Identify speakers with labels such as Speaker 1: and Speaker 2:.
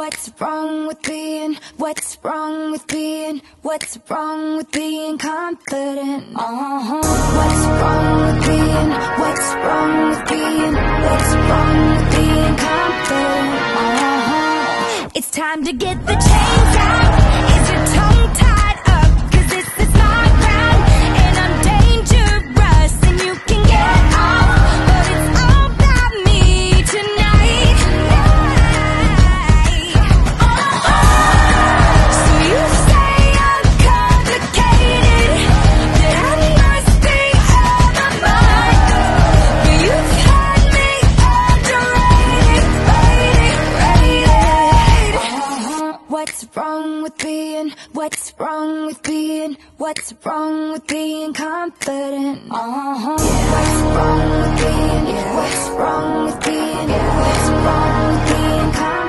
Speaker 1: What's wrong with being, what's wrong with being, what's wrong with being confident? What's wrong with being, what's wrong with being, what's wrong with being confident? It's time to get the chains out. Is your tongue tied up? 'Cause this is my ground, and I'm dangerous, and you can get off, but it's all about me tonight. So you say I'm complicated, that I must be out of mind, but you've had me underrated, What's wrong with being, what's wrong with being, what's wrong with being confident? What's wrong with being, what's wrong with being, what's wrong with being confident?